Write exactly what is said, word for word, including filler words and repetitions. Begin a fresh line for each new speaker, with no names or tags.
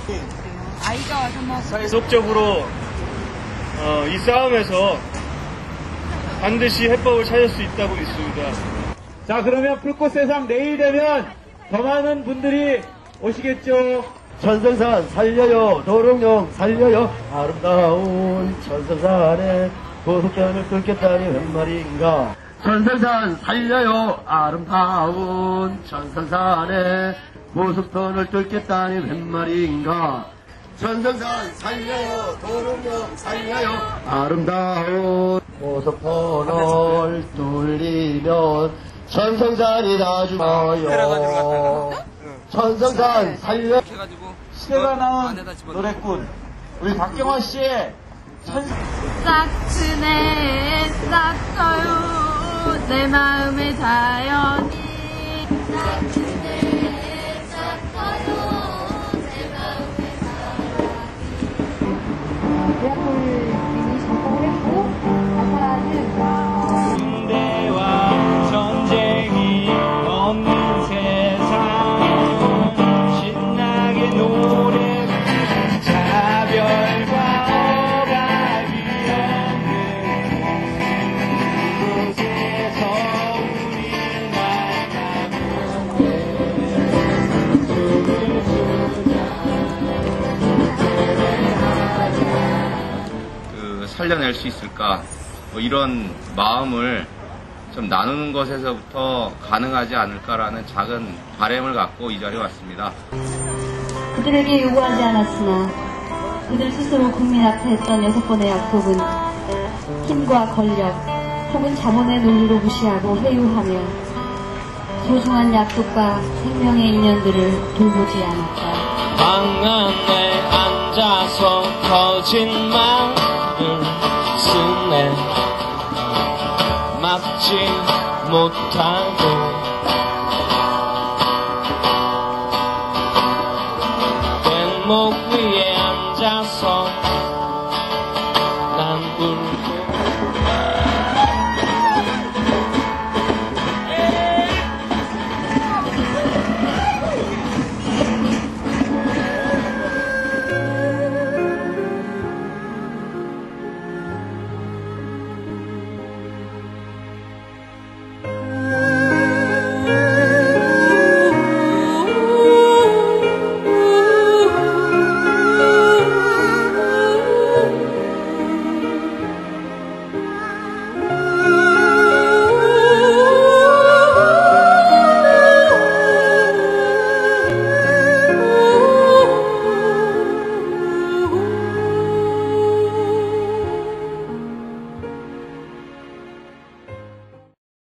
아이가 와서 뭐
지속적으로 어, 이 싸움에서 반드시 해법을 찾을 수 있다고 믿습니다.
자, 그러면 불꽃 세상 내일 되면 더 많은 분들이 오시겠죠?
천성산 살려요, 도롱뇽 살려요, 아름다운 천성산에 고속편을 뚫겠다니 웬 말인가. 천성산 살려요, 아름다운 천성산에 고속편을 뚫겠다니 웬 말인가. 천성산 살려요, 도롱뇽 살려요, 아름다운 고속편을 뚫리면 천성산이 나주마요. 천성산 살려.
시대가 나온 노래꾼 우리 박경화 씨의
싹트네 싹터요 내 마음의 자연이 싹트네 싹터요 내 마음의 자연이 대학교를 이미 전공을 했고 아빠는
군대와 전쟁이 없는 세상 신나게 노래 차별과 억압이 없는 곳에서 우리 만나고
그 살려낼 수 있을까 뭐 이런 마음을 좀 나누는 것에서부터 가능하지 않을까라는 작은 바람을 갖고 이 자리에 왔습니다.
그들에게 요구하지 않았으나 그들 스스로 국민 앞에 했던 여섯 번의 약속은 힘과 권력 혹은 자본의 논리로 무시하고 회유하며 소중한 약속과 생명의 인연들을 돌보지 않았다.
방 안에 앉아서 거짓말을 쓰네 막지 못하고